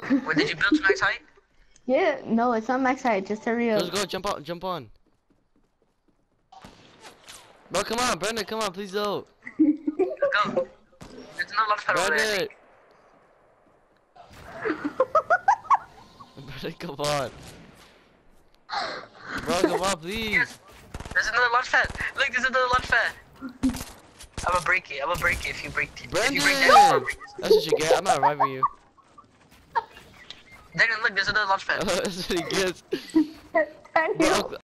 Wait, did you build to max height? Yeah, no, it's not max height. Just hurry up. Let's go. Jump out. Jump on. Bro, come on, Brandon. Come on, please don't. Go. There's no launch pad over there. Brandon, come on. Bro, come on, please. Yes. There's another launch pad. Look, there's another launch pad. I'm gonna break it. I'm gonna break it if you break it. Brandon! If you break that, That's what you get. I'm not reviving you. Then look, there's another launch pad. That's what he gets. Turn it Bro, off.